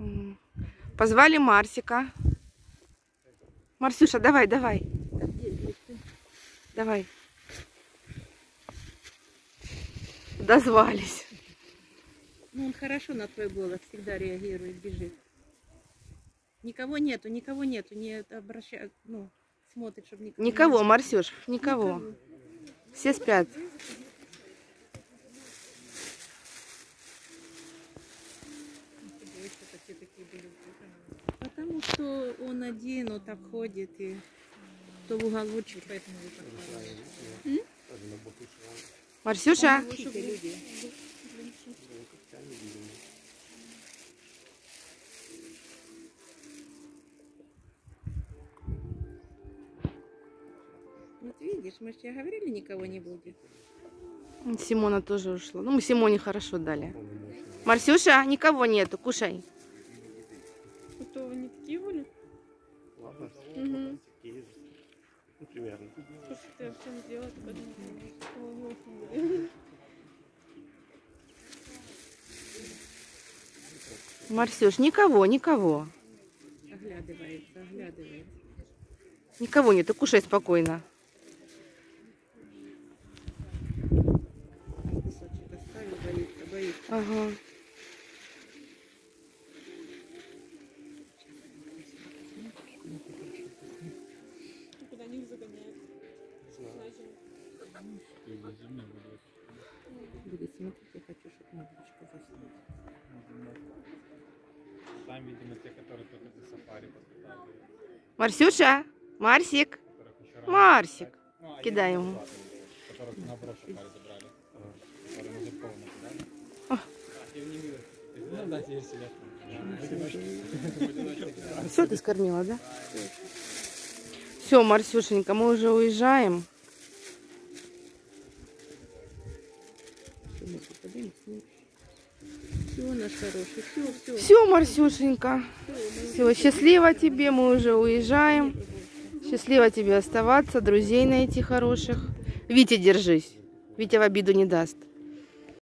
Позвали Марсика. Марсюша, давай, давай. Давай. Дозвались. Ну, он хорошо на твой голос всегда реагирует, бежит. Никого нету, не обращает, ну, смотрит, чтобы никого. Никого, Марсюш, никого. Все спят. Потому что он один, вот так ходит и то в уголочек, поэтому вы так. Марсюша. Вот видишь, мы же тебе говорили, никого не будет. Симона тоже ушла. Ну, мы Симоне хорошо дали. Марсюша, никого нету, кушай. То они такие были? Ладно. Угу. Ну, примерно. Слушай, ты в чем дело? Марсюш, никого, никого. Оглядывается, оглядывается. Никого нету, кушай спокойно. Кусочек оставил, боится, боится. Ага. Куда них загоняют? На зиму. Будет смотреть, я хочу, чтобы мамочка заснула. Там, видимо, те, которые только за сафари попытали. Марсюша, Марсик, Марсик. Кидай ему. Которых наоборот сафари забрали. Которые на Зубково накидали. И в них, ну да, теперь сидят. Все ты скормила, да? Все, Марсюшенька, мы уже уезжаем. Все, наш хороший, все. Все, Марсюшенька. Все, счастливо тебе, мы уже уезжаем. Счастливо тебе оставаться, друзей найти хороших. Витя, держись. Витя в обиду не даст.